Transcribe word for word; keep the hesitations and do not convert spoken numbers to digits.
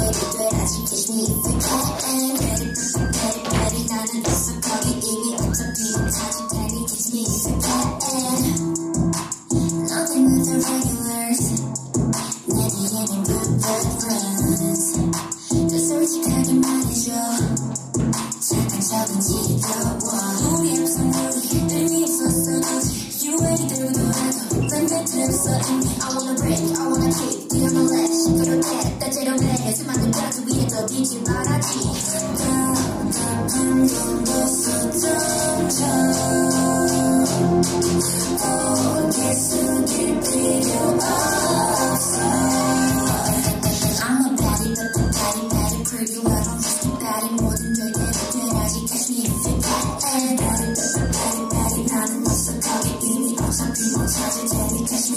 ready 돼야지 catch me if you can ready ready ready 나는 있어 거기 이미 어차피 못하지 tell me catch me if you can Nothing with the regulars 내 뒤에는 good good friends 더 솔직하게 말해줘 착한 척은 지겨워 우리 앞선 우리 의미 없었어 굳이 유행이 들고 놀아도 난 배틀 없어 이미 I wanna break, I wanna kick 네가 몰래 시끄럽게 따지러 내 수많은 벽 위에 떠들지 말아지 답답한 정도 서점점 고개 숙일 필요 없어 I'm a baddie, but the baddie, baddie pretty well I'm just a baddie 모든 절대로 돼야지 catch me if you can baddie, but the baddie, baddie 나는 없어 거기 이미 어차피 못 찾을 테니 catch me